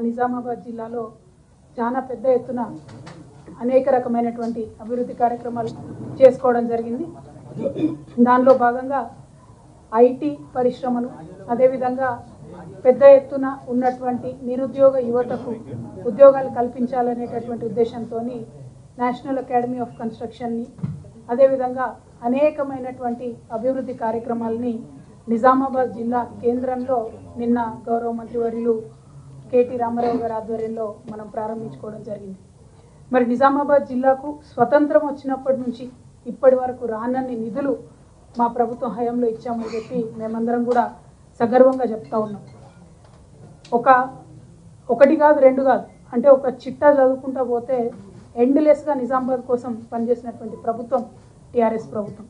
నిజామాబాద్ జిల్లాలో చాలా పెద్ద ఎత్తున అనేక రకమైనటువంటి అభివృద్ధి కార్యక్రమాలు చేసుకోవడం జరిగింది. దానిలో భాగంగా ఐటీ పరిశ్రమలు, అదేవిధంగా పెద్ద ఎత్తున ఉన్నటువంటి నిరుద్యోగ యువతకు ఉద్యోగాలు కల్పించాలనేటటువంటి ఉద్దేశంతో నేషనల్ అకాడమీ ఆఫ్ కన్స్ట్రక్షన్ని, అదేవిధంగా అనేకమైనటువంటి అభివృద్ధి కార్యక్రమాలని నిజామాబాద్ జిల్లా కేంద్రంలో నిన్న గౌరవ మంత్రివర్యులు కేటీ రామారావు గారి ఆధ్వర్యంలో మనం ప్రారంభించుకోవడం జరిగింది. మరి నిజామాబాద్ జిల్లాకు స్వతంత్రం వచ్చినప్పటి నుంచి ఇప్పటి వరకు రానన్ని నిధులు మా ప్రభుత్వం హయాంలో ఇచ్చామని చెప్పి మేమందరం కూడా సగర్వంగా చెప్తా ఉన్నాం. ఒకటి కాదు, రెండు కాదు, అంటే ఒక చిట్టా చదువుకుంటా పోతే ఎండ్లెస్గా నిజామాబాద్ కోసం పనిచేసినటువంటి ప్రభుత్వం టీఆర్ఎస్ ప్రభుత్వం.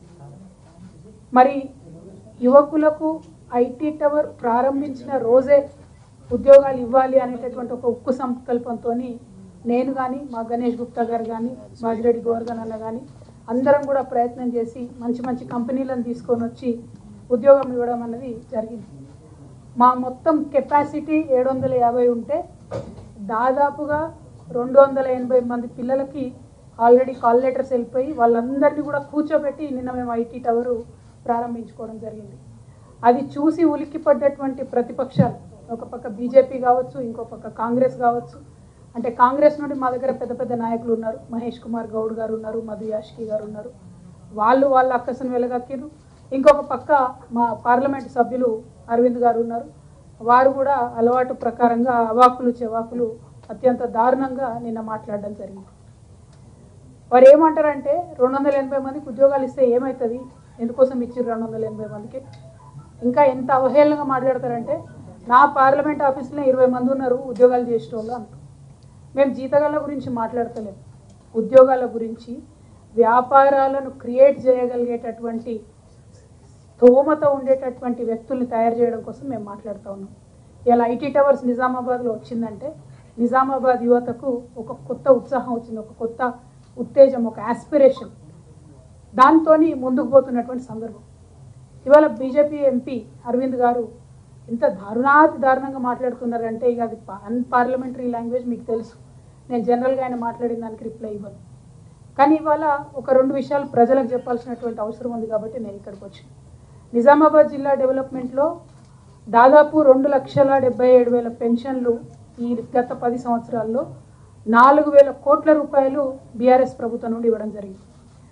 మరి యువకులకు ఐటీ టవర్ ప్రారంభించిన రోజే ఉద్యోగాలు ఇవ్వాలి అనేటటువంటి ఒక ఉక్కు సంకల్పంతో నేను కానీ, మా గణేష్ గుప్తా గారు కానీ, మాజిరెడ్డి గోవర్ధన్ అన్న కానీ అందరం కూడా ప్రయత్నం చేసి మంచి మంచి కంపెనీలను తీసుకొని వచ్చి ఉద్యోగం ఇవ్వడం అన్నది జరిగింది. మా మొత్తం కెపాసిటీ 750 ఉంటే దాదాపుగా 280 మంది పిల్లలకి ఆల్రెడీ కాల్ లెటర్స్ వెళ్ళిపోయి వాళ్ళందరినీ కూడా కూర్చోబెట్టి నిన్న మేము ఐటీ టవరు ప్రారంభించుకోవడం జరిగింది. అది చూసి ఉలిక్కిపడ్డటువంటి ప్రతిపక్షాలు, ఒక పక్క బీజేపీ కావచ్చు, ఇంకో పక్క కాంగ్రెస్ కావచ్చు. అంటే కాంగ్రెస్ నుండి మా దగ్గర పెద్ద పెద్ద నాయకులు ఉన్నారు, మహేష్ కుమార్ గౌడ్ గారు ఉన్నారు, మధు యాష్కి గారు ఉన్నారు, వాళ్ళ అక్కసను వెలగక్కిరు. ఇంకొక పక్క మా పార్లమెంట్ సభ్యులు అరవింద్ గారు ఉన్నారు, వారు కూడా అలవాటు ప్రకారంగా అవాకులు చెవాకులు అత్యంత దారుణంగా నిన్న మాట్లాడడం జరిగింది. వారు ఏమంటారంటే 280 మందికి ఉద్యోగాలు ఇస్తే ఏమవుతుంది, ఎందుకోసం ఇచ్చారు 280 మందికి, ఇంకా ఎంత అవహేళనగా మాట్లాడతారంటే నా పార్లమెంట్ ఆఫీస్లో 20 మంది ఉన్నారు ఉద్యోగాలు చేసే వాళ్ళు అంటారు. మేము జీతగాళ్ళ గురించి మాట్లాడతలేము, ఉద్యోగాల గురించి, వ్యాపారాలను క్రియేట్ చేయగలిగేటటువంటి స్తోమత ఉండేటటువంటి వ్యక్తుల్ని తయారు చేయడం కోసం మేము మాట్లాడుతూ ఉన్నాం. ఇలా ఐటీ టవర్స్ నిజామాబాద్లో వచ్చిందంటే నిజామాబాద్ యువతకు ఒక కొత్త ఉత్సాహం వచ్చింది, ఒక కొత్త ఉత్తేజం, ఒక ఆస్పిరేషన్, దాంతో ముందుకు పోతున్నటువంటి సందర్భం. ఇవాళ బీజేపీ ఎంపీ అరవింద్ గారు ఎంత దారుణంగా మాట్లాడుతున్నారంటే ఇక అది అన్పార్లమెంటరీ లాంగ్వేజ్, మీకు తెలుసు. నేను జనరల్గా ఆయన మాట్లాడిన దానికి రిప్లై ఇవ్వను. కానీ ఇవాళ ఒక 2 విషయాలు ప్రజలకు చెప్పాల్సినటువంటి అవసరం ఉంది కాబట్టి నేను ఇక్కడికి వచ్చాను. నిజామాబాద్ జిల్లా డెవలప్మెంట్లో దాదాపు 2,77,000 పెన్షన్లు ఈ గత 10 సంవత్సరాల్లో 4,000 కోట్ల రూపాయలు బీఆర్ఎస్ ప్రభుత్వం నుండి ఇవ్వడం జరిగింది.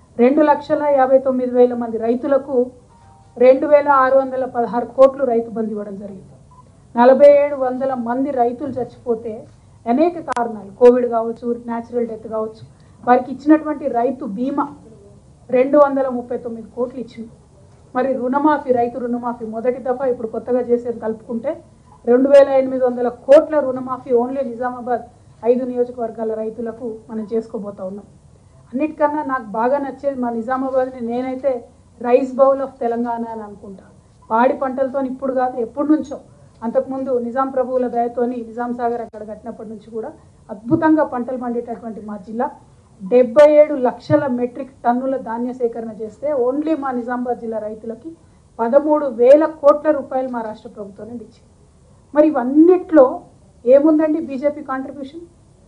2,59,000 మంది రైతులకు 2,616 కోట్లు రైతు బంధు ఇవ్వడం జరిగింది. 4,700 మంది రైతులు చచ్చిపోతే అనేక కారణాలు, కోవిడ్ కావచ్చు, న్యాచురల్ డెత్ కావచ్చు, వారికి ఇచ్చినటువంటి రైతు బీమా 239 కోట్లు ఇచ్చింది. మరి రుణమాఫీ, రైతు రుణమాఫీ మొదటి దఫా ఇప్పుడు కొత్తగా చేసేది కలుపుకుంటే 2,800 కోట్ల రుణమాఫీ ఓన్లీ నిజామాబాద్ 5 నియోజకవర్గాల రైతులకు మనం చేసుకోబోతా ఉన్నాం. అన్నిటికన్నా నాకు బాగా నచ్చేది మా నిజామాబాద్ని నేనైతే రైస్ బౌల్ ఆఫ్ తెలంగాణ అని అనుకుంటా. పాడి పంటలతో ఇప్పుడు కాదు, ఎప్పటి నుంచో, అంతకుముందు నిజాం ప్రభువుల దయతోని నిజాం సాగర్ అక్కడ కట్టినప్పటి నుంచి కూడా అద్భుతంగా పంటలు పండేటటువంటి మా జిల్లా 77 లక్షల మెట్రిక్ టన్నుల ధాన్య సేకరణ చేస్తే ఓన్లీ మా నిజామాబాద్ జిల్లా రైతులకి 13,000 కోట్ల రూపాయలు మా రాష్ట్ర ప్రభుత్వం నుండి ఇచ్చింది. మరి ఇవన్నిట్లో ఏముందండి బీజేపీ కాంట్రిబ్యూషన్?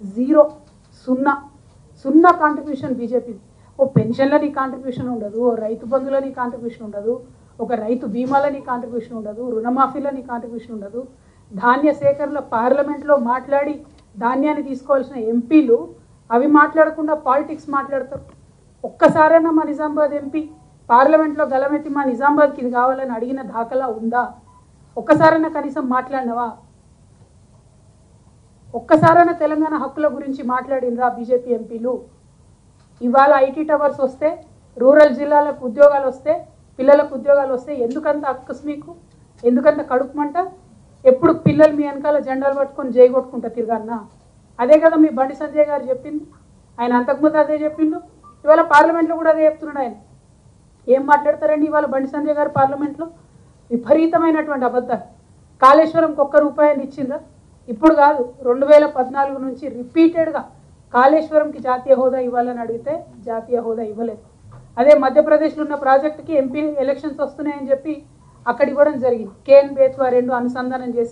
సున్నా కాంట్రిబ్యూషన్ బీజేపీ. ఓ పెన్షన్లని కాంట్రిబ్యూషన్ ఉండదు, ఓ రైతు బంధులని కాంట్రిబ్యూషన్ ఉండదు, ఒక రైతు బీమాలని కాంట్రిబ్యూషన్ ఉండదు, రుణమాఫీలని కాంట్రిబ్యూషన్ ఉండదు. ధాన్య సేకరణ పార్లమెంట్లో మాట్లాడి ధాన్యాన్ని తీసుకోవాల్సిన ఎంపీలు అవి మాట్లాడకుండా పాలిటిక్స్ మాట్లాడతారు. ఒక్కసారైనా మా నిజామాబాద్ ఎంపీ పార్లమెంట్లో గలమెత్తి మా నిజామాబాద్కి ఇది కావాలని అడిగిన దాఖలా ఉందా? ఒక్కసారైనా కనీసం మాట్లాడినవా? ఒక్కసారైనా తెలంగాణ హక్కుల గురించి మాట్లాడినరా బీజేపీ ఎంపీలు? ఇవాళ ఐటీ టవర్స్ వస్తే, రూరల్ జిల్లాలకు ఉద్యోగాలు వస్తే, పిల్లలకు ఉద్యోగాలు వస్తే ఎందుకంత అక్కస్ మీకు? ఎందుకంత కడుపుమంట? ఎప్పుడు పిల్లలు మీ వెనకాల జెండాలు పట్టుకొని జై కొట్టుకుంటా తిరగన్నా? అదే కదా మీ బండి సంజయ్ గారు చెప్పింది. ఆయన అంతకుముందు అదే చెప్పిండు, ఇవాళ పార్లమెంట్లో కూడా అదే చెప్తున్నాడు. ఆయన ఏం మాట్లాడతారండి ఇవాళ బండి సంజయ్ గారు పార్లమెంట్లో? విపరీతమైనటువంటి అబద్ధాలు. కాళేశ్వరంకి ₹1 ఇచ్చిందా? ఇప్పుడు కాదు, 2014 నుంచి రిపీటెడ్గా కాళేశ్వరంకి జాతీయ హోదా ఇవ్వాలని అడిగితే జాతీయ హోదా ఇవ్వలేదు. అదే మధ్యప్రదేశ్లో ఉన్న ప్రాజెక్టుకి ఎంపీ ఎలక్షన్స్ వస్తున్నాయని చెప్పి అక్కడ ఇవ్వడం జరిగింది. కేఎన్ బేత్వా 2 అనుసంధానం చేసి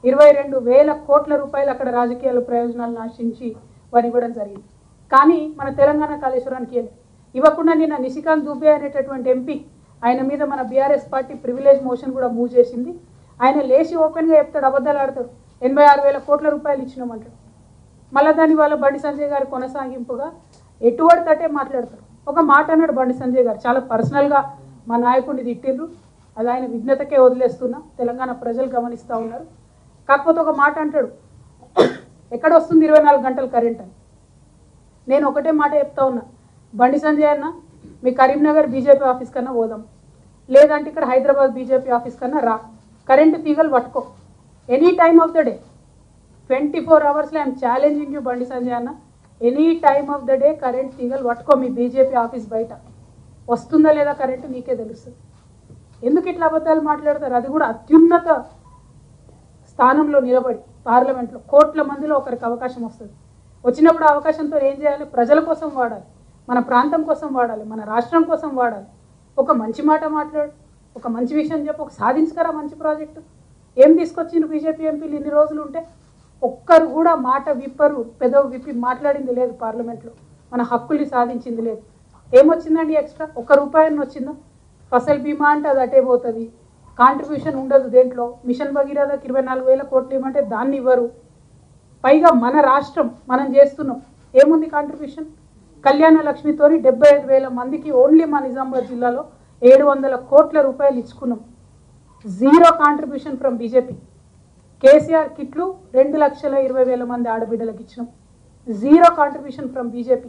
22,000 కోట్ల రూపాయలు అక్కడ రాజకీయాల ప్రయోజనాలను ఆశించి వారు ఇవ్వడం జరిగింది. కానీ మన తెలంగాణ కాళేశ్వరానికి ఇవ్వకుండా నిన్న నిశికాంత్ దుబే అనేటటువంటి ఎంపీ ఆయన మీద మన బీఆర్ఎస్ పార్టీ ప్రివిలేజ్ మోషన్ కూడా మూవ్ చేసింది. ఆయన లేచి ఓపెన్గా చెప్తాడు, అబద్ధాలు ఆడతాడు. 86,000 కోట్ల రూపాయలు ఇచ్చినామంటాడు. మళ్ళీ దాని వాళ్ళ బండి సంజయ్ గారు కొనసాగింపుగా ఎటువంటి తట్టే మాట్లాడతారు. ఒక మాట అన్నాడు బండి సంజయ్ గారు, చాలా పర్సనల్గా మా నాయకుడిని తిట్టిండ్రు, అది ఆయన విఘ్నతకే వదిలేస్తున్నా, తెలంగాణ ప్రజలు గమనిస్తూ ఉన్నారు. కాకపోతే ఒక మాట అంటాడు, ఎక్కడ వస్తుంది 24 గంటలు కరెంట్ అని. నేను ఒకటే మాట చెప్తా ఉన్నా, బండి సంజయ్ అన్న మీ కరీంనగర్ బీజేపీ ఆఫీస్ కన్నా పోదాం, లేదంటే ఇక్కడ హైదరాబాద్ బీజేపీ ఆఫీస్ కన్నా రా, కరెంటు తీగలు పట్టుకో any time of the day, 24 అవర్స్లో I'm challenging you Bandi Sanjay అన్న, any time of the day current తీగలు పట్టుకో మీ బీజేపీ ఆఫీస్ బయట, వస్తుందా లేదా కరెంటు నీకే తెలుస్తుంది. ఎందుకు ఇట్లా అబద్ధాలు మాట్లాడతారు? అది కూడా అత్యున్నత స్థానంలో నిలబడి పార్లమెంట్లో కోట్ల మందిలో ఒకరికి అవకాశం వస్తుంది. వచ్చినప్పుడు అవకాశంతో ఏం చేయాలి? ప్రజల కోసం వాడాలి, మన ప్రాంతం కోసం వాడాలి, మన రాష్ట్రం కోసం వాడాలి. ఒక మంచి మాట మాట్లాడు, ఒక మంచి విషయం చెప్పు, ఒక సాధించుకరా మంచి ప్రాజెక్టు. ఏం తీసుకొచ్చిండ్రు బీజేపీ ఎంపీలు ఇన్ని రోజులు ఉంటే? ఒక్కరు కూడా మాట విప్పరు, పెదవి విప్పి మాట్లాడింది లేదు పార్లమెంట్లో, మన హక్కుల్ని సాధించింది లేదు. ఏమొచ్చిందండి ఎక్స్ట్రా? ₹1 వచ్చిందా? ఫసల్ బీమా అంటే అది అటే పోతుంది, కాంట్రిబ్యూషన్ ఉండదు దేంట్లో. మిషన్ భగీరథకి 24,000 కోట్లు ఇవ్వమంటే దాన్ని ఇవ్వరు. పైగా మన రాష్ట్రం మనం చేస్తున్నాం, ఏముంది కాంట్రిబ్యూషన్? కళ్యాణ లక్ష్మితోని 75,000 మందికి ఓన్లీ మా నిజామాబాద్ జిల్లాలో 700 కోట్ల రూపాయలు ఇచ్చుకున్నాం. Zero contribution from BJP. KCR కిట్లు 2,20,000 మంది ఆడబిడ్డలకు ఇచ్చినాం, జీరో కాంట్రిబ్యూషన్ ఫ్రమ్ బీజేపీ.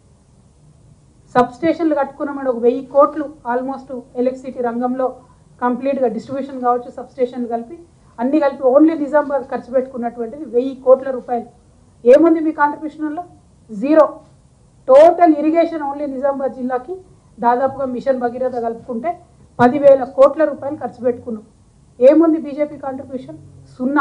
సబ్స్టేషన్లు కట్టుకున్నామని 1,000 కోట్లు ఆల్మోస్ట్ ఎలక్ట్రిసిటీ రంగంలో కంప్లీట్గా డిస్ట్రిబ్యూషన్ కావచ్చు, సబ్స్టేషన్లు కలిపి అన్నీ కలిపి ఓన్లీ నిజామాబాద్ ఖర్చు పెట్టుకున్నటువంటిది 1,000 కోట్ల రూపాయలు. ఏముంది మీ కాంట్రిబ్యూషన్లో? Zero. Total irrigation only Nizamabad జిల్లాకి దాదాపుగా మిషన్ భగీరథ కలుపుకుంటే 10,000 కోట్ల రూపాయలు ఖర్చు పెట్టుకున్నాం. ఏముంది బీజేపీ కాంట్రిబ్యూషన్? 0.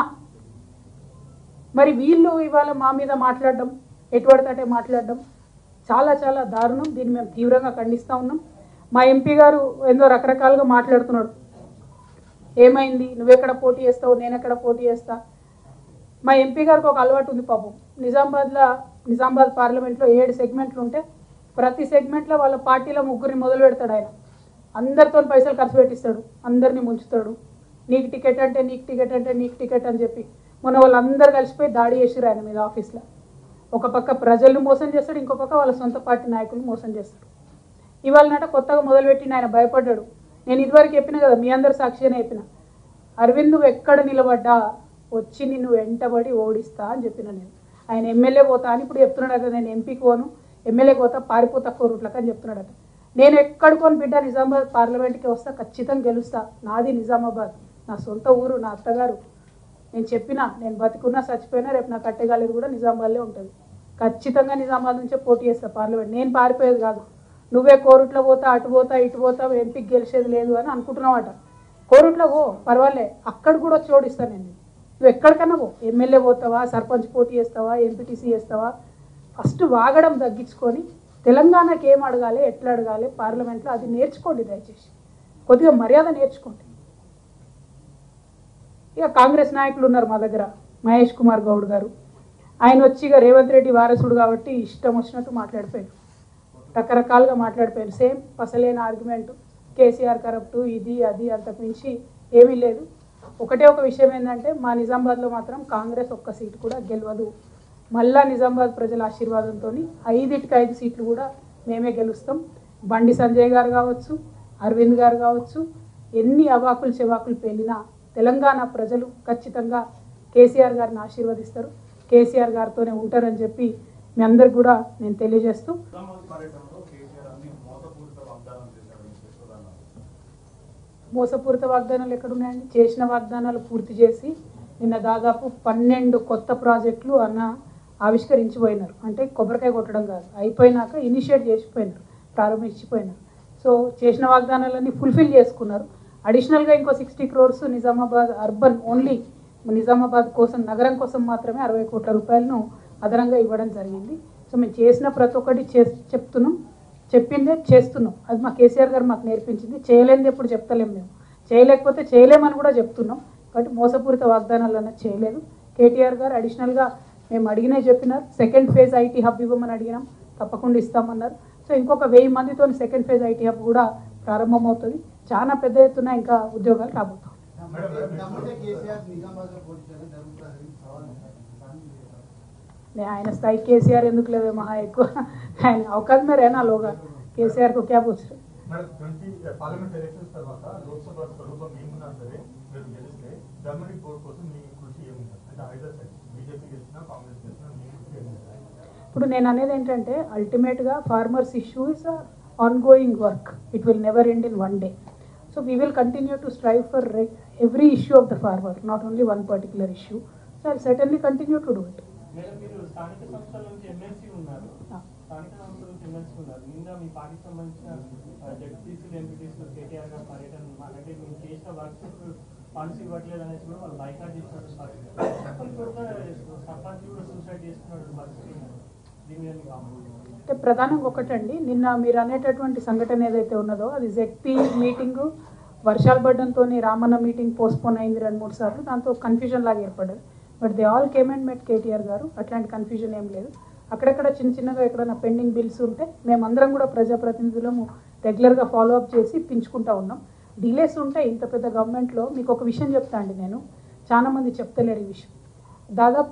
మరి వీళ్ళు ఇవాళ మా మీద మాట్లాడడం, ఎటువడితే మాట్లాడడం చాలా చాలా దారుణం. దీన్ని మేము తీవ్రంగా ఖండిస్తూ ఉన్నాం. మా ఎంపీ గారు ఏందో రకరకాలుగా మాట్లాడుతున్నాడు. ఏమైంది, నువ్వెక్కడ పోటీ చేస్తావు, నేను ఎక్కడ పోటీ చేస్తా. మా ఎంపీ గారికి ఒక అలవాటు ఉంది పాపం. నిజామాబాద్ పార్లమెంట్లో 7 సెగ్మెంట్లు ఉంటే ప్రతి సెగ్మెంట్లో వాళ్ళ పార్టీలో 3 మొదలు పెడతాడు ఆయన. అందరితో పైసలు ఖర్చు పెట్టిస్తాడు, అందరినీ ముంచుతాడు. నీకు టికెట్ అంటే నీకు టికెట్ అంటే నీకు టికెట్ అని చెప్పి మొన్న వాళ్ళందరూ కలిసిపోయి దాడి చేసిరు ఆయన మీద ఆఫీస్లో. ఒక పక్క ప్రజలను మోసం చేస్తాడు, ఇంకో పక్క వాళ్ళ సొంత పార్టీ నాయకులను మోసం చేస్తాడు. ఇవాళ నాట కొత్తగా మొదలుపెట్టిన ఆయన భయపడ్డాడు. నేను ఇదివరకు చెప్పిన కదా, మీ అందరు సాక్షిగానే చెప్పిన, అరవింద్ నువ్వు ఎక్కడ నిలబడ్డా వచ్చి నిన్ను వెంటబడి ఓడిస్తా అని చెప్పిన. నేను ఆయన ఎమ్మెల్యే పోతా అని ఇప్పుడు చెప్తున్నాడట, నేను ఎంపీకి పోను, ఎమ్మెల్యే పోతా, పారిపోతా కోరుట్లకు అని చెప్తున్నాడట. నేను ఎక్కడికోని బిడ్డ నిజామాబాద్ పార్లమెంట్కి వస్తా, ఖచ్చితంగా గెలుస్తా. నాది నిజామాబాద్, నా సొంత ఊరు, నా అత్తగారు. నేను చెప్పినా, నేను బతికున్నా చచ్చిపోయినా రేపు నా కట్టెగాలేదు కూడా నిజామాబాద్లో ఉంటుంది. ఖచ్చితంగా నిజామాబాద్ నుంచే పోటీ చేస్తా పార్లమెంట్. నేను పారిపోయేది కాదు. నువ్వే కోరుట్లో పోతా, అటు పోతా, ఇటు పోతా, ఎంపీకి గెలిచేది లేదు అని అనుకుంటున్నావట. కోరుట్లో పో, పర్వాలే, అక్కడ కూడా వచ్చి ఓడిస్తాను నేను. నువ్వు ఎక్కడికన్నా పో, ఎమ్మెల్యే పోతావా, సర్పంచ్ పోటీ చేస్తావా, ఎంపీటీసీ చేస్తావా, ఫస్ట్ వాగడం తగ్గించుకొని తెలంగాణకి ఏం అడగాలి, ఎట్లా అడగాలి పార్లమెంట్లో అది నేర్చుకోండి. దయచేసి కొద్దిగా మర్యాద నేర్చుకోండి. ఇక కాంగ్రెస్ నాయకులు ఉన్నారు మా దగ్గర, మహేష్ కుమార్ గౌడ్ గారు. ఆయన వచ్చి ఇక రేవంత్ రెడ్డి వారసుడు కాబట్టి ఇష్టం వచ్చినట్టు మాట్లాడిపోయారు, రకరకాలుగా మాట్లాడిపోయారు. సేమ్ అసలైన ఆర్గ్యుమెంట్, కేసీఆర్ కరప్టు, ఇది అది, అంతకు మించి ఏమీ లేదు. ఒకటే ఒక విషయం ఏంటంటే, మా నిజామాబాద్లో మాత్రం కాంగ్రెస్ ఒక్క సీటు కూడా గెలవదు. మళ్ళా నిజామాబాద్ ప్రజల ఆశీర్వాదంతో 5కి 5 సీట్లు కూడా మేమే గెలుస్తాం. బండి సంజయ్ గారు కావచ్చు, అరవింద్ గారు కావచ్చు, ఎన్ని అవాకులు చెవాకులు పేలినా తెలంగాణ ప్రజలు ఖచ్చితంగా కేసీఆర్ గారిని ఆశీర్వదిస్తారు, కేసీఆర్ గారితోనే ఉంటారని చెప్పి మీ అందరికి కూడా నేను తెలియజేస్తూ, మోసపూరిత వాగ్దానాలు ఎక్కడున్నాయండి? చేసిన వాగ్దానాలు పూర్తి చేసి నిన్న దాదాపు 12 కొత్త ప్రాజెక్టులు అన్న ఆవిష్కరించిపోయినారు. అంటే కొబ్బరికాయ కొట్టడం కాదు, అయిపోయినాక ఇనిషియేట్ చేసిపోయినారు, ప్రారంభించిపోయినారు. సో చేసిన వాగ్దానాలన్నీ ఫుల్ఫిల్ చేసుకున్నారు. అడిషనల్గా ఇంకో 60 crores Nizamabad urban only Nizamabad కోసం, నగరం కోసం మాత్రమే 60 కోట్ల రూపాయలను అదనంగా ఇవ్వడం జరిగింది. సో మేము చేసిన ప్రతి ఒక్కటి చెప్తున్నాం, చెప్పిందే చేస్తున్నాం. అది మా కేసీఆర్ గారు మాకు నేర్పించింది. చేయలేనిది ఎప్పుడు చెప్తలేం, మేము చేయలేకపోతే చేయలేమని కూడా చెప్తున్నాం. కాబట్టి మోసపూరిత వాగ్దానాలు అన్నది చేయలేదు. కేటీఆర్ గారు అడిషనల్గా మేము అడిగినే చెప్పినారు. సెకండ్ ఫేజ్ ఐటీ హబ్ ఇవ్వమని అడిగినాం, తప్పకుండా ఇస్తామన్నారు. సో ఇంకొక 1000 మందితో సెకండ్ ఫేజ్ ఐటీ హబ్ కూడా ప్రారంభమవుతుంది. చాలా పెద్ద ఎత్తున ఇంకా ఉద్యోగాలు రాబోతాయి. ఆయన స్థాయి కేసీఆర్ ఎందుకు లేవే మహా ఎక్కువ ఆయన అవకాశం में रहना लोग केसीआर को क्या पूछ रहे పార్లమెంట్ ఎలక్షన్స్ తర్వాత లోక్సభ స్వరూపం ఏమున్నా సరే మీరు గెలిస్తే గవర్నమెంట్ బోర్డు కోసం మీ కృషి ఏముంటుంది అంటే ఐదర్ సైడ్ బీజేపీ గెలిచినా కాంగ్రెస్ గెలిచినా మీ కృషి ఏముంటుంది? ఇప్పుడు నేను అనేది ఏంటంటే అల్టిమేట్గా farmers issue is ongoing work, it will never end in one day. So we will continue to strive for every issue of the farmer, not only one particular issue. So I certainly continue to do it. మీరు స్థానిక సంస్థల నుంచి MLC ఉన్నారు, స్థానిక సంస్థల నుంచి MLC ఉన్నారు. నిన్న మీ పార్టీకి సంబంధించిన జడ్పీసీలు ఎంపీటీసీలు కేటీఆర్ గారు పర్యటన అంటే మేము చేసిన వర్క్స్ ఫండ్స్ ఇవ్వట్లేదు అనేసి కూడా వాళ్ళు బైకాట్ చేసినట్టు సర్పంచ్ కూడా సూసైడ్ చేసుకున్నాడు పరిస్థితి. దీని మీద అంటే ప్రధానంగా ఒకటండి, నిన్న మీరు అనేటటువంటి సంఘటన ఏదైతే ఉన్నదో అది జెడ్పీ మీటింగు వర్షాలు పడడంతో రామన్న మీటింగ్ పోస్ట్పోన్ అయింది 2-3 సార్లు. దాంతో కన్ఫ్యూజన్ లాగా ఏర్పడ్డది. But they all came and met KTR గారు. అట్లాంటి కన్ఫ్యూజన్ ఏం లేదు. అక్కడక్కడ చిన్నగా ఎక్కడైనా పెండింగ్ బిల్స్ ఉంటే మేమందరం కూడా ప్రజాప్రతినిధులము రెగ్యులర్గా ఫాలో అప్ చేసి ఇప్పించుకుంటా ఉన్నాం. డిలేస్ ఉంటే ఇంత పెద్ద గవర్నమెంట్లో మీకు ఒక విషయం చెప్తా అండి, నేను చాలామంది చెప్తలేరు ఈ విషయం. దాదాపు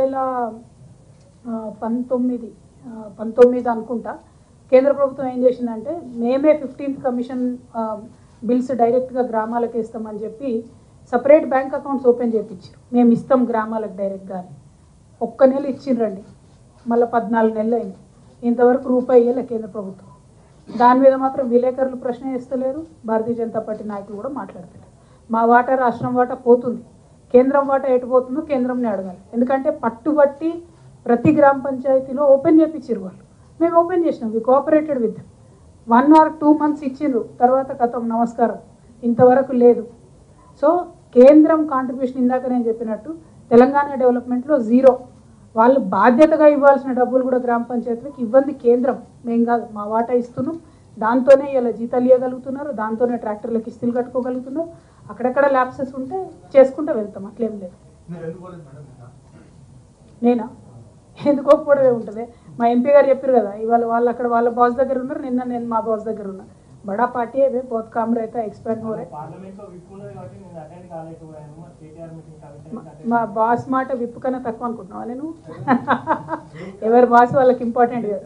2019 అనుకుంటా కేంద్ర ప్రభుత్వం ఏం చేసిందంటే మేమే 15th కమిషన్ బిల్స్ డైరెక్ట్గా గ్రామాలకు ఇస్తామని చెప్పి సపరేట్ బ్యాంక్ అకౌంట్స్ ఓపెన్ చేయించారు. మేము ఇస్తాం గ్రామాలకు డైరెక్ట్గా అని. 1 నెల ఇచ్చిండ్రండి, మళ్ళీ 14 నెలలు అయింది, ఇంతవరకు రూపాయి ఇవ్వలే కేంద్ర ప్రభుత్వం. దాని మీద మాత్రం విలేకరులు ప్రశ్న వేస్తలేరు, భారతీయ జనతా పార్టీ నాయకులు కూడా మాట్లాడతలేరు. మా వాటా రాష్ట్రం వాటా పోతుంది, కేంద్రం వాటా ఎటు పోతుందో కేంద్రంని అడగాలి. ఎందుకంటే పట్టుబట్టి ప్రతి గ్రామ పంచాయతీలో ఓపెన్ చేయించారు వాళ్ళు. మేము ఓపెన్ చేసినాం, we cooperated with 1 or 2 months ఇచ్చిండ్రు, తర్వాత కథం నమస్కారం, ఇంతవరకు లేదు. సో కేంద్రం కాంట్రిబ్యూషన్ ఇందాక నేను చెప్పినట్టు తెలంగాణ డెవలప్మెంట్లో 0. వాళ్ళు బాధ్యతగా ఇవ్వాల్సిన డబ్బులు కూడా గ్రామ పంచాయతీలకు ఇవ్వండి కేంద్రం, మేము కాదు. మా వాటా ఇస్తున్నాం, దాంతోనే ఇలా జీతాలు ఇవ్వగలుగుతున్నారు, దాంతోనే ట్రాక్టర్లకు ఇస్తులు కట్టుకోగలుగుతున్నారు. అక్కడక్కడ ల్యాప్సెస్ ఉంటే చేసుకుంటూ వెళ్తాం, అట్లేం లేదు. నేనా ఎందుకు ఒప్పుకోవడమే ఉంటుంది. మా ఎంపీ గారు చెప్పారు కదా, ఇవాళ వాళ్ళు అక్కడ వాళ్ళ బాస్ దగ్గర ఉన్నారు, నిన్న నేను మా బాస్ దగ్గర ఉన్నా. बड़ा पार्टी है, बहुत काम रहता है, एक्सपर्ट हो रहे. మా బాస్ మాట విప్పు కన్నా తక్కువ అనుకుంటున్నావా నేను? ఎవరి బాస్ వాళ్ళకి ఇంపార్టెంట్ కదా.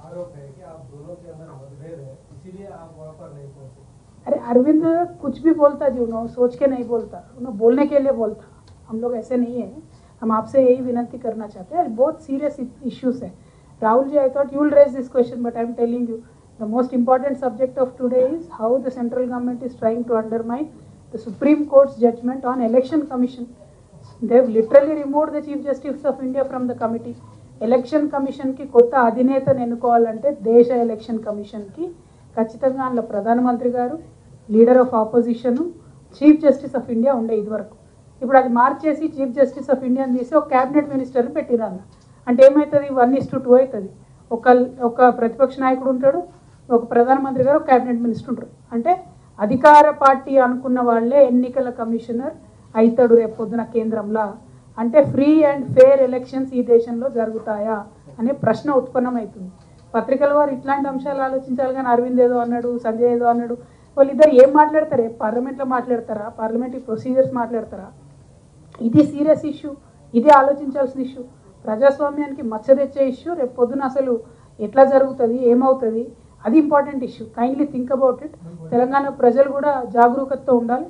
अरे अरविंद कुछ भी बोलता जी, उन्होंने सोच के नहीं बोलता, उन्होंने बोलने के लिए बोलता. हम लोग ऐसे नहीं है. हम आपसे यही विनती करना चाहते हैं. बहुत सीरियस इश्यूज है. Rahul ji, I thought you will raise this question, but I am telling you, the most important subject of today is how the central government is trying to undermine the Supreme Court's judgment on Election Commission. They have literally removed the Chief Justice of India from the committee. Election Commission की కొత్త అధినేతను ఎన్నుకోవాలంటే దేశ election కమిషన్కి ఖచ్చితంగా అందులో ప్రధానమంత్రి గారు, leader of opposition, chief justice of India ఉండే ఇదివరకు. ఇప్పుడు అది మార్చేసి చీఫ్ జస్టిస్ ఆఫ్ ఇండియాని తీసి ఒక క్యాబినెట్ మినిస్టర్ని పెట్టిరాను. అంటే ఏమవుతుంది? 1:2 అవుతుంది. ఒక ప్రతిపక్ష నాయకుడు ఉంటాడు, ఒక ప్రధానమంత్రి గారు, ఒక క్యాబినెట్ మినిస్టర్ ఉంటారు. అంటే అధికార పార్టీ అనుకున్న వాళ్ళే ఎన్నికల కమిషనర్ అవుతాడు రేపు పొద్దున కేంద్రంలో. అంటే ఫ్రీ అండ్ ఫెయిర్ ఎలక్షన్స్ ఈ దేశంలో జరుగుతాయా అనే ప్రశ్న ఉత్పన్నమవుతుంది. పత్రికల వారు ఇట్లాంటి అంశాలు ఆలోచించాలి, కానీ అరవింద్ ఏదో అన్నాడు, సంజయ్ ఏదో అన్నాడు, వాళ్ళిద్దరు ఏం మాట్లాడతారే? పార్లమెంట్లో మాట్లాడతారా? పార్లమెంటరీ ప్రొసీజర్స్ మాట్లాడతారా? ఇది సీరియస్ ఇష్యూ, ఇది ఆలోచించాల్సిన ఇష్యూ, ప్రజాస్వామ్యానికి మచ్చ తెచ్చే ఇష్యూ. రేపు పొద్దున అసలు ఎట్లా జరుగుతుంది, ఏమవుతుంది, అది important issue. Kindly think about it. Telangana ప్రజలు కూడా జాగరూకతతో ఉండాలి.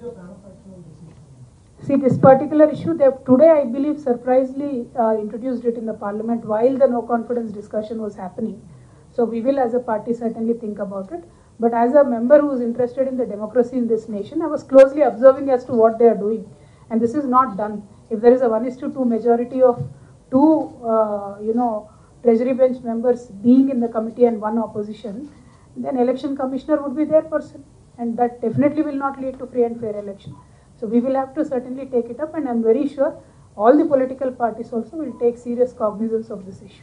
See, this particular issue, they have today, I believe, surprisingly introduced it in the parliament while the no confidence discussion was happening. So we will as a party certainly think about it. But as a member who is interested in the democracy in this nation, I was closely observing as to what they are doing. And this is not done. If there is a 1:2 majority of 2, treasury bench members being in the committee and 1 opposition, then election commissioner would be their person. And that definitely will not lead to free and fair election. So we will have to certainly take it up, and I am very sure all the political parties also will take serious cognizance of this issue.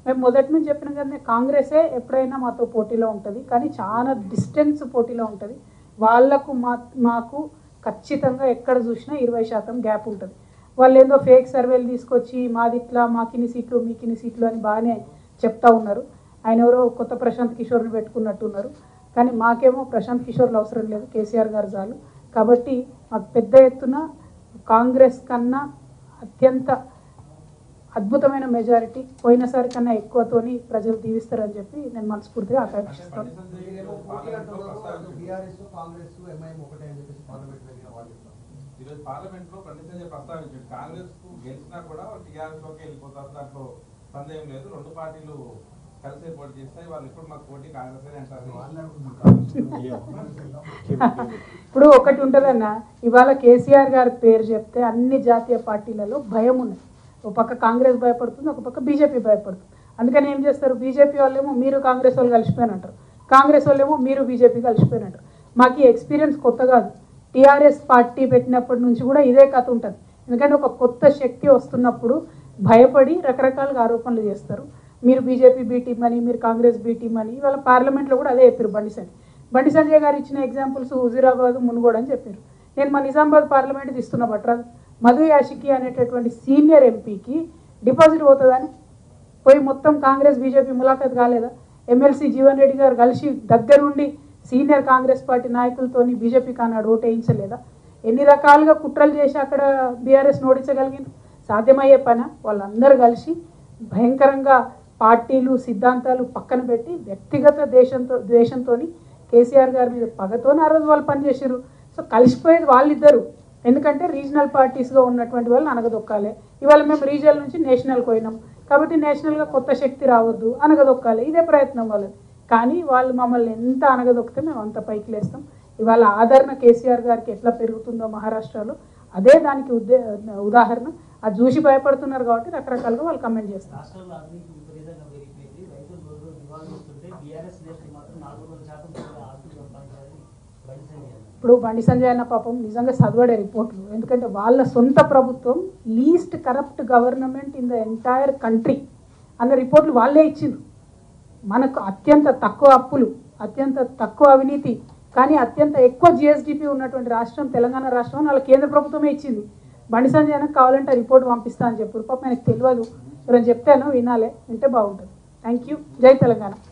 మేము మొదటి నుంచి చెప్పిన కదా, కాంగ్రెసే ఎప్పుడైనా మాతో పోటీలో ఉంటుంది, కానీ చాలా డిస్టెన్స్ పోటీలో ఉంటుంది. వాళ్లకు మాకు ఖచ్చితంగా ఎక్కడ చూసినా 20% గ్యాప్ ఉంటుంది. వాళ్ళు ఏదో ఫేక్ సర్వేలు తీసుకొచ్చి మాది ఇట్లా, మాకిన్ని సీట్లు మీకిన్ని సీట్లు అని బాగానే చెప్తా ఉన్నారు. ఆయన ఎవరో కొత్త ప్రశాంత్ కిషోర్ని పెట్టుకున్నట్టున్నారు. కానీ మాకేమో ప్రశాంత్ కిషోర్లు అవసరం లేదు, కేసీఆర్ గారు చాలు. కాబట్టి మాకు పెద్ద ఎత్తున కాంగ్రెస్ కన్నా అత్యంత అద్భుతమైన మెజారిటీ, పోయినసారి కన్నా ఎక్కువతోని ప్రజలు దీవిస్తారని చెప్పి నేను మనస్ఫూర్తిగా ఆకాంక్షిస్తాను. ఈరోజు పార్లమెంట్ లో బండి సంజయ్ ప్రస్తావించారు, కాంగ్రెస్ కు గెలిచినా కూడా టీఆర్ఎస్ లోకి వెళ్ళిపోతారు, దాంట్లో సందేహం లేదు, రెండు పార్టీలు కలిసే పోటీ చేస్తాయి, వాళ్ళు ఇప్పుడు మాకు పోటీ కాంగ్రెస్ అని అంటారు. ఇప్పుడు ఒకటి ఉంటుందన్న, ఇవాళ కేసీఆర్ గారి పేరు చెప్తే అన్ని జాతీయ పార్టీలలో భయం ఉన్నది. ఒక పక్క కాంగ్రెస్ భయపడుతుంది, ఒక పక్క బీజేపీ భయపడుతుంది. అందుకని ఏం చేస్తారు, బీజేపీ వాళ్ళేమో మీరు కాంగ్రెస్ వాళ్ళు కలిసిపోయినంటారు, కాంగ్రెస్ వాళ్ళేమో మీరు బీజేపీ కలిసిపోయినంటారు. మాకు ఈ ఎక్స్పీరియన్స్ కొత్త కాదు, టీఆర్ఎస్ పార్టీ పెట్టినప్పటి నుంచి కూడా ఇదే కథ ఉంటుంది. ఎందుకంటే ఒక కొత్త శక్తి వస్తున్నప్పుడు భయపడి రకరకాలుగా ఆరోపణలు చేస్తారు. మీరు బీజేపీ బీ టీం అని, మీరు కాంగ్రెస్ బీ టీం అని. ఇవాళ పార్లమెంట్లో కూడా అదే చెప్పారు బండి సంజయ్ గారు ఇచ్చిన ఎగ్జాంపుల్స్ హుజూరాబాద్, మునుగోడు అని చెప్పారు. నేను మా నిజామాబాద్ పార్లమెంట్ తీస్తున్నా బట్రాజ్, మధు యాషికి అనేటటువంటి సీనియర్ ఎంపీకి డిపాజిట్ పోతుందని పోయి మొత్తం కాంగ్రెస్ బీజేపీ ములాఖాత్ కాలేదా? ఎమ్మెల్సీ జీవన్ రెడ్డి గారు కలిసి దగ్గరుండి సీనియర్ కాంగ్రెస్ పార్టీ నాయకులతోని బీజేపీ కానాడు ఓటు వేయించలేదా? ఎన్ని రకాలుగా కుట్రలు చేసి అక్కడ బీఆర్ఎస్ ఓడించగలిగింది? సాధ్యమయ్యే పని. వాళ్ళందరూ కలిసి భయంకరంగా పార్టీలు సిద్ధాంతాలు పక్కన పెట్టి వ్యక్తిగత ద్వేషంతో కేసీఆర్ గారి మీద పగతో ఆ రోజు వాళ్ళు పనిచేసారు. సో కలిసిపోయేది వాళ్ళిద్దరు. ఎందుకంటే రీజనల్ పార్టీస్గా ఉన్నటువంటి వాళ్ళు అనగదొక్కాలి. ఇవాళ మేము రీజనల్ నుంచి నేషనల్కి పోయినాం కాబట్టి నేషనల్గా కొత్త శక్తి రావద్దు, అనగదొక్కాలి. ఇదే ప్రయత్నం వాళ్ళది. కానీ వాళ్ళు మమ్మల్ని ఎంత అనగదొక్కితే మేము అంత పైకి లేస్తాం. ఇవాళ ఆదరణ కేసీఆర్ గారికి ఎట్లా పెరుగుతుందో మహారాష్ట్రలో, అదే దానికి ఉదాహరణ. అది చూసి భయపడుతున్నారు కాబట్టి రకరకాలుగా వాళ్ళు కమెంట్ చేస్తారు. ఇప్పుడు బండి సంజయ్ అన్న పాపం నిజంగా చదవడే రిపోర్ట్లు. ఎందుకంటే వాళ్ళ సొంత ప్రభుత్వం least corrupt government in the entire country అన్న రిపోర్ట్లు వాళ్ళే ఇచ్చిండ్రు. మనకు అత్యంత తక్కువ అప్పులు, అత్యంత తక్కువ అవినీతి, కానీ అత్యంత ఎక్కువ జిఎస్డిపి ఉన్నటువంటి రాష్ట్రం తెలంగాణ రాష్ట్రం వాళ్ళ కేంద్ర ప్రభుత్వమే ఇచ్చింది. బండి సంజయ్ అన్నకు కావాలంటే రిపోర్ట్ పంపిస్తా అని చెప్పారు. పాపం ఆయనకు తెలియదు, ఎవరైనా చెప్తాను వినాలే, వింటే బాగుంటుంది. Thank you. జై తెలంగాణ.